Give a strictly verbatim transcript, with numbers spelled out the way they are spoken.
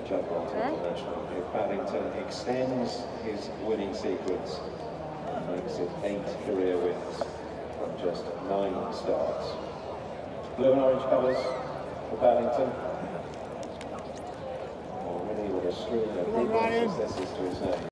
Juddmonte International. If Paddington extends his winning sequence and makes it eight career wins from just nine starts. Blue and orange colours for Paddington. Already with a string of big successes to his name.